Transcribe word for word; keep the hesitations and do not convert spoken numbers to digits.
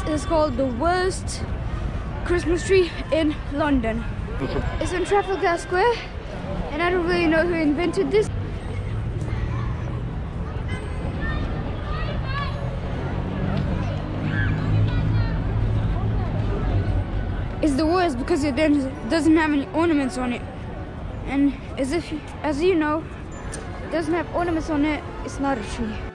is called the worst Christmas tree in London. It's in Trafalgar Square, and I don't really know who invented this. It's the worst because it then doesn't have any ornaments on it, and as if, as you know, it doesn't have ornaments on it, it's not a tree.